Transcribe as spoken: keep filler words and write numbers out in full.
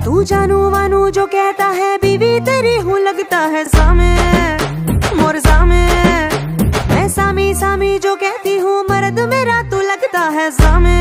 तू जानू वानू जो कहता है, बीवी तेरी हूँ लगता है सामे, मोर सामे। मैं सामी सामी जो कहती हूँ, मर्द मेरा तू लगता है सामे।